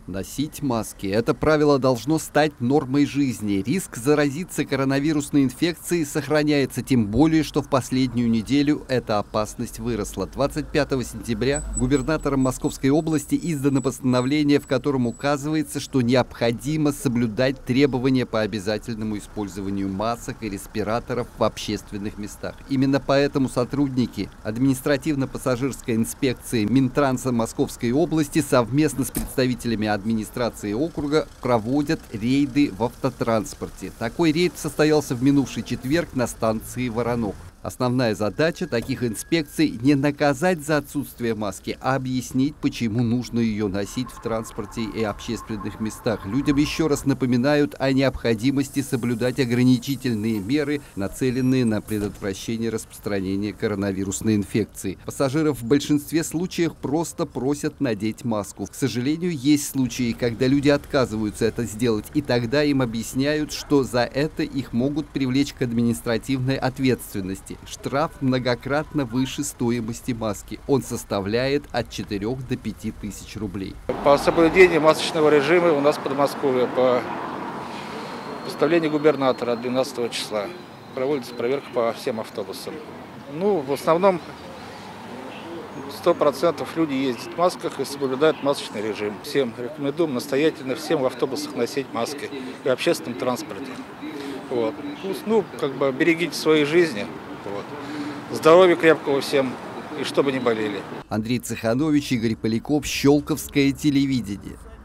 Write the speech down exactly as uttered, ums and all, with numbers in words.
Носить маски. Это правило должно стать нормой жизни. Риск заразиться коронавирусной инфекцией сохраняется, тем более, что в последнюю неделю эта опасность выросла. двадцать пятого сентября губернатором Московской области издано постановление, в котором указывается, что необходимо соблюдать требования по обязательному использованию масок и респираторов в общественных местах. Именно поэтому сотрудники административно-пассажирской инспекции Минтранса Московской области совместно с представителями администрации округа проводят рейды в автотранспорте. Такой рейд состоялся в минувший четверг на станции Воронок. Основная задача таких инспекций – не наказать за отсутствие маски, а объяснить, почему нужно ее носить в транспорте и общественных местах. Людям еще раз напоминают о необходимости соблюдать ограничительные меры, нацеленные на предотвращение распространения коронавирусной инфекции. Пассажиров в большинстве случаев просто просят надеть маску. К сожалению, есть случаи, когда люди отказываются это сделать, и тогда им объясняют, что за это их могут привлечь к административной ответственности. Штраф многократно выше стоимости маски. Он составляет от четырёх до пяти тысяч рублей. По соблюдению масочного режима у нас в Подмосковье по постановлению губернатора от двенадцатого числа проводится проверка по всем автобусам. Ну, в основном сто процентов люди ездят в масках и соблюдают масочный режим. Всем рекомендуем настоятельно всем в автобусах носить маски и в общественном транспорте. Вот. Ну, как бы берегите свои жизни. Вот. Здоровья крепкого всем, и чтобы не болели. Андрей Цеханович, Игорь Поляков, Щелковское телевидение.